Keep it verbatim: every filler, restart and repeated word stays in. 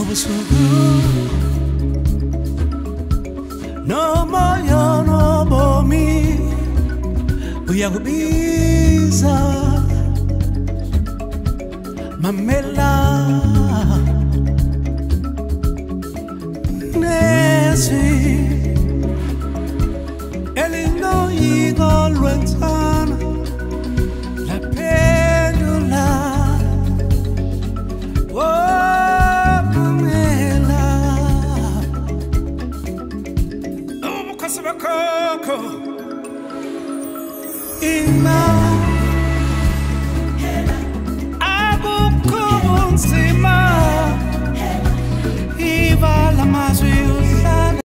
No moyo no bomi uyakubiza mamela nesi elino igolwentana la pendula oh mamela oh mukasaba koko Ima Abu Kubunsi